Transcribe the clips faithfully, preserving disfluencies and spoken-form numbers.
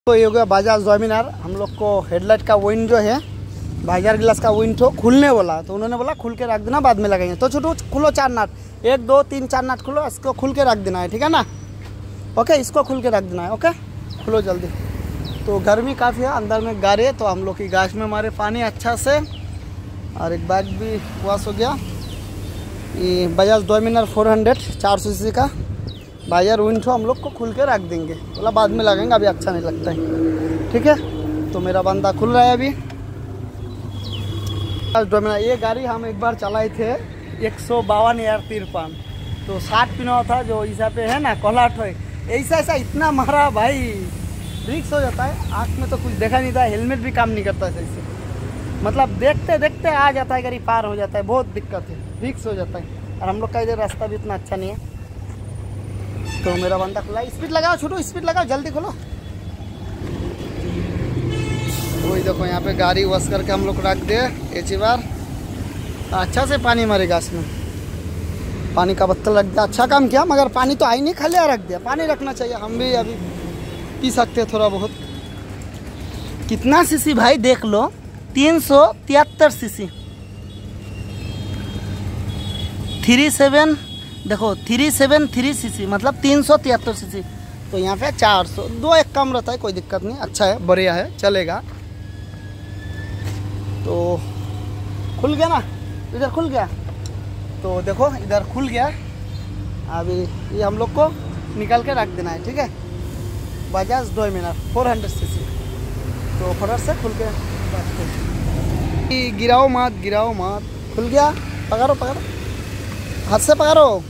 तो ये हो गया बाजाज डोमिनार। हम लोग को हेडलाइट का विंड जो है बाजार गिलास का विंड तो खुलने वाला, तो उन्होंने बोला खुल के रख देना, बाद में लगाएंगे। तो छोटू खुलो चार नाट, एक दो तीन चार नाट खुलो, इसको खुल के रख देना है, ठीक है ना। ओके, इसको खुल के रख देना है। ओके, खुलो जल्दी। तो गर्मी काफ़ी है, अंदर में गाड़ी है, तो हम लोग की गाछ में मारे पानी अच्छा से, और एक बैग भी वॉश हो गया। ये बजाज डोमिनार फोर हंड्रेड चार सौ सी का बाजार विंडो हम लोग को खुल के रख देंगे, बोला बाद में लगाएंगे, अभी अच्छा नहीं लगता है, ठीक है। तो मेरा बंदा खुल रहा है अभी डोमिनार। ये गाड़ी हम एक बार चलाए थे एक सौ बावन यार तिरपन, तो साठ पिना था जो ऐसा पे है ना कोलाट है, ऐसा ऐसा इतना मारा भाई, रिक्स हो जाता है। आँख में तो कुछ देखा नहीं था, हेलमेट भी काम नहीं करता है इससे, मतलब देखते देखते आ जाता है, गाड़ी पार हो जाता है, बहुत दिक्कत है, रिक्स हो जाता है। और हम लोग का इधर रास्ता भी इतना अच्छा नहीं है। तो मेरा बंदा खुला, स्पीड लगाओ छोटू, स्पीड लगाओ, जल्दी खोलो। वही देखो यहाँ पे गाड़ी वॉश करके हम लोग रख दे एक बार, अच्छा से पानी मारेगा इसमें, पानी का बत्तल रख दिया, अच्छा काम किया। मगर पानी तो आई नहीं, खाली रख दिया, पानी रखना चाहिए, हम भी अभी पी सकते हैं थोड़ा बहुत। कितना सीसी भाई देख लो, तीन सौ तिहत्तर सीसी, थ्री सेवन देखो थ्री सेवन थ्री सीसी मतलब तीन सौ तिहत्तर सीसी। तो यहाँ पे चार सौ, दो एक कम रहता है, कोई दिक्कत नहीं, अच्छा है, बढ़िया है, चलेगा। तो खुल गया ना, इधर खुल गया, तो देखो इधर खुल गया। अभी ये हम लोग को निकाल के रख देना है, ठीक है। Bajaj Dominar four hundred cc, तो फटाफट से खुल के रखते, गिराओ मत गिराओ मत, खुल गया, पकड़ो पकड़ो, हाथ से पकड़ो।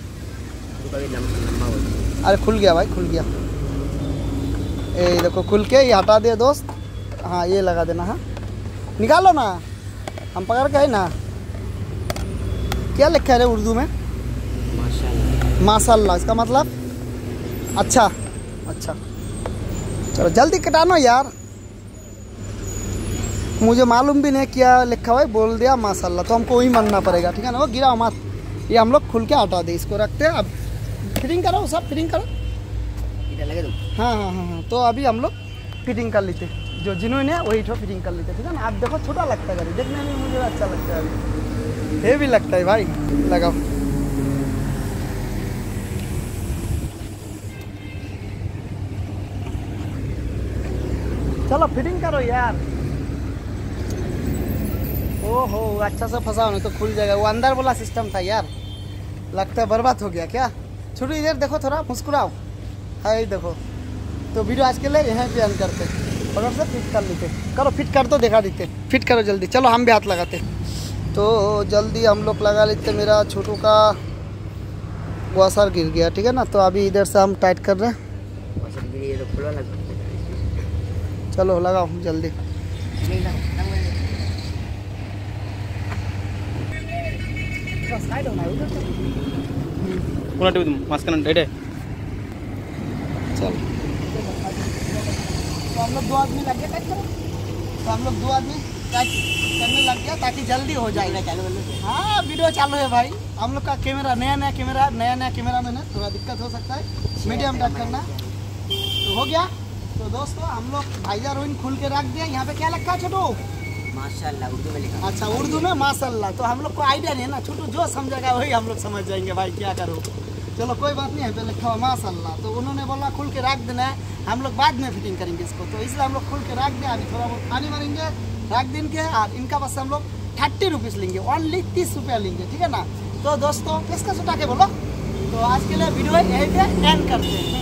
अरे खुल गया भाई, खुल गया, ये देखो खुल के, ये हटा दे दोस्त, हाँ ये लगा देना, हाँ निकालो ना, हम पकड़ के है ना। क्या लिखा है उर्दू में? माशाल्लाह। माशाल्लाह इसका मतलब अच्छा अच्छा। चलो जल्दी कटानो यार, मुझे मालूम भी नहीं क्या लिखा हुआ है, बोल दिया माशाल्लाह, तो हमको वही मानना पड़ेगा, ठीक है ना। वो गिराओ मत, ये हम लोग खुल के हटा दे, इसको रखते हैं। अब फिटिंग करो, सब फिटिंग करो, लगे तुम। हाँ हाँ हाँ हाँ, तो अभी हम लोग फिटिंग कर लेते, जो जिन्होंने वही तो फिटिंग कर लेते, ठीक है ना। आप देखो छोटा लगता है गाड़ी, देखने में मुझे अच्छा लगता है, अभी ये भी लगता है भाई, लगाओ। चलो फिटिंग करो यार। ओहो अच्छा से फंसा नहीं तो खुल जाएगा, वो अंदर वाला सिस्टम था यार, लगता है बर्बाद हो गया क्या। छोटू इधर देखो, थोड़ा मुस्कुराओ, है देखो। तो वीडियो आज के लिए यहीं पे एंड करते, और से फिट कर लेते, करो फिट कर दो, दिखा देते, फिट करो जल्दी। चलो हम भी हाथ लगाते, तो जल्दी हम लोग लगा लेते। मेरा छोटू का वॉशर गिर गया, ठीक है ना, तो अभी इधर से हम टाइट कर रहे हैं। चलो लगाओ जल्दी। चल तो हम लोग दो आदमी लग गया टाइट करो, तो हम लोग दो आदमी टाइट करने लग गया ताकि जल्दी हो जाए। हाँ वीडियो चालू है भाई, हम लोग का कैमरा नया नया कैमरा नया नया कैमरा में ना थोड़ा दिक्कत हो सकता है, मीडियम टाइट करना। तो हो गया। तो दोस्तों हम लोग भाईजार विंड खुल के रख दिया। यहाँ पे क्या लिखा है छोटू? माशाल्लाह उर्दू में लिखा। अच्छा उर्दू में माशाल्लाह, तो हम लोग को आइडिया नहीं है ना, छोटू जो समझेगा वही हम लोग समझ जाएंगे भाई, क्या करो। चलो कोई बात नहीं है, पे लिखा हुआ माशाल्लाह, तो उन्होंने बोला खुल के रख देना है, हम लोग बाद में फिटिंग करेंगे इसको, तो इसलिए हम लोग खुल के रख दें। अभी थोड़ा बहुत पानी मारेंगे रख देंगे, और इनका बस हम लोग थर्टी रुपीज़ लेंगे, ओनली तीस रुपया लेंगे, ठीक है ना। तो दोस्तों किसका सुटा के बोलो, तो आज के लिए वीडियो यहीं पे एंड करते हैं।